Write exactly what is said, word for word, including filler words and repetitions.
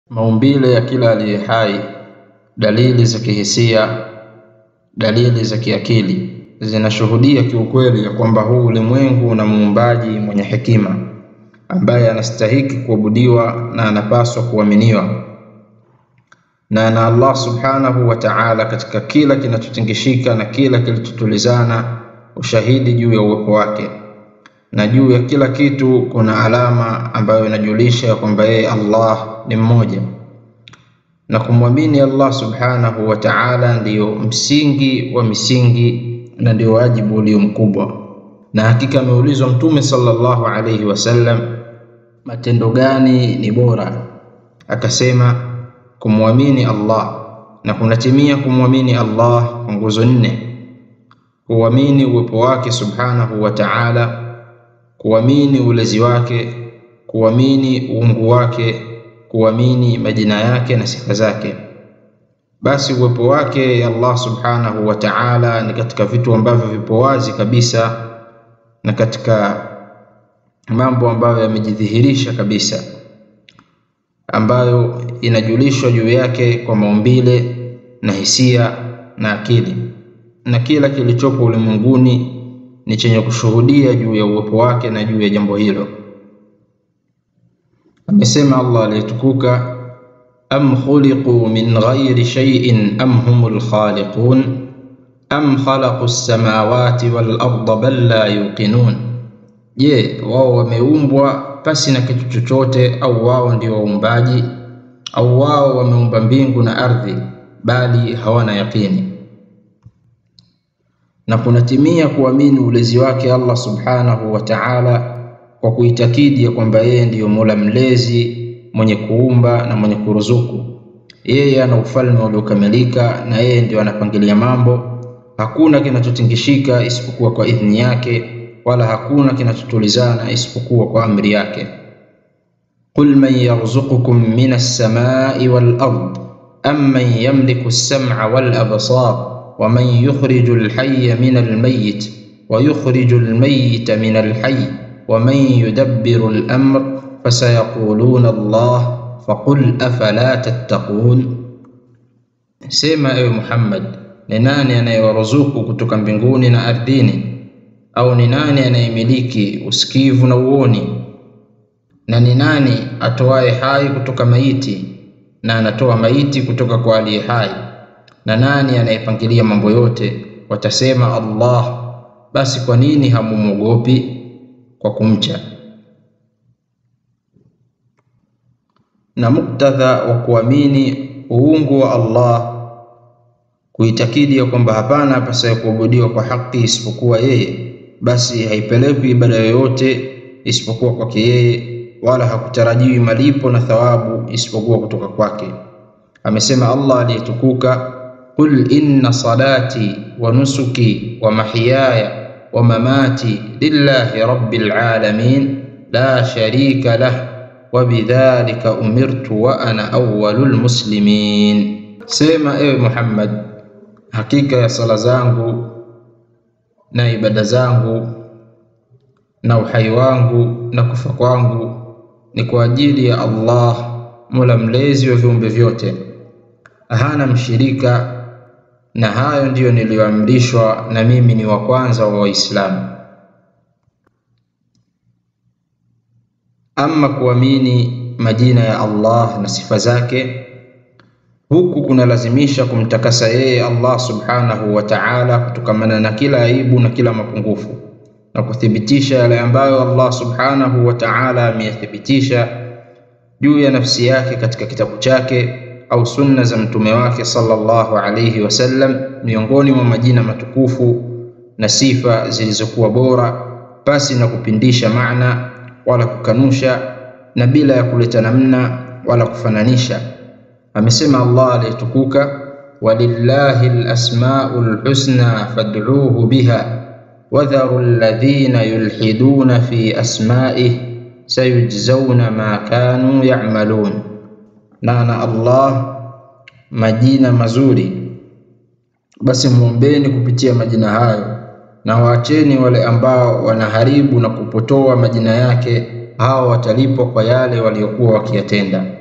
Maumbile ya kila aliye hai, dalili za kihisia, dalili za kiakili zinashuhudia kiukweli ya kwamba huu ulimwengu una muumbaji mwenye hekima ambaye anastahiki kuabudiwa na anapaswa kuaminiwa, na na Allah subhanahu wa ta'ala katika kila kinachotingishika na kila kilichotulizana ushahidi juu ya uwepo wake, na juu ya kila kitu kuna alama ambayo inajulisha kwamba yeye Allah ni mmoja. Na kumwamini Allah subhanahu wa ta'ala ndiyo msingi wa misingi na ndio wajibu ulio mkubwa. Na hakika ameulizwa Mtume sallallahu alayhi wasallam, matendo gani ni bora? Akasema kumwamini Allah, na kunatimia kumwamini Allah kwa nguzo nne: kuamini uwepo wake subhanahu wa ta'ala, kuamini ulezi wake, kuamini uungu wake, kuamini majina yake na sifa zake. Basi uwepo wake Allah subhanahu wa ta'ala ni katika vitu ambavyo vipo wazi kabisa na katika mambo ambayo yamejidhihirisha kabisa, ambayo inajulishwa juu yake kwa maumbile na hisia na akili, na kila kilichopo ulimwenguni ni chenye kushuhudia juu ya uwepo wake na juu ya jambo hilo. Amesema Allah aliyetukuka, am khuliqu min ghairi shay'in am humul khaliqun am khalaqus samawati wal arda bal la yuqinun. Je, wao wameumbwa pasi na kitu chochote, au wao ndio waumbaji, au wao wameumba mbingu na ardhi bali hawana yaqini. Na kunatimia kuamini ulezi wake Allah subhanahu wa ta'ala kwa kuitakidi ya kwamba yeye ndiyo Mola mlezi mwenye kuumba na mwenye kuruzuku. Yeye ana ufalme uliokamilika na yeye ndiyo anapangilia mambo. Hakuna kinachotingishika isipokuwa kwa idhini yake, wala hakuna kinachotulizana isipokuwa kwa amri yake. Qul man yarzuqukum minas samai wal ard am man yamliku as-sam'a wal absar wa man yukhrijul hayya minal mayyit wa yukhrijul mayyita minal hayy wa man yudabbiru al-amr fasayaquluna Allah faqul afala tattaqun. Sema ewe Muhammad, ni nani anayewaruzuku kutoka mbinguni na ardhini? Au ni nani anayemiliki usikivu na uoni? Na ni nani atoaye hai kutoka maiti na anatoa maiti kutoka kwa aliye hai? Na nani anayepangilia mambo yote? Watasema Allah. Basi kwa nini hamumuogopi kwa kumcha? Na muktadha wa kuamini uungu wa Allah, kuitakidi ya kwamba hapana apasaye kuabudiwa kwa haki isipokuwa yeye, basi haipelekwi ibada yoyote isipokuwa kwake yeye, wala hakutarajiwi malipo na thawabu isipokuwa kutoka kwake. Amesema Allah aliyetukuka, qul inna salati wa nusuki wa mahyaya wa mamati lillahi rabbil alamin la sharika lah wa bidhalika umirtu wa ana awwalul muslimin. Sema ewe Muhammad, hakika ya sala zangu na ibada zangu na uhai wangu na kufa kwangu ni kwa ajili ya Allah, Mola mlezi wa viumbe vyote, hana mshirika, na hayo ndiyo niliyoamrishwa, na mimi ni wa kwanza wa Waislamu. Ama kuamini majina ya Allah na sifa zake, huku kuna lazimisha kumtakasa yeye Allah subhanahu wa ta'ala kutokamana na kila aibu na kila mapungufu, na kuthibitisha yale ambayo Allah subhanahu wa ta'ala ameyathibitisha juu ya nafsi yake katika kitabu chake au sunna za mtume wake sallallahu alayhi wasallam, miongoni mwa majina matukufu na sifa zilizokuwa bora, pasi na kupindisha maana wala kukanusha, na bila ya kuleta namna wala kufananisha. Amesema Allah aliyetukuka, walillahi al-asmaul husna fad'uuhu biha wadharu alladhina yulhiduna fi asma'ihi sayujzauna ma kanu ya'malun. Na na Allah majina mazuri, basi muombeni kupitia majina hayo, na waacheni wale ambao wanaharibu na kupotoa majina yake, hao watalipwa kwa yale waliokuwa wakiyatenda.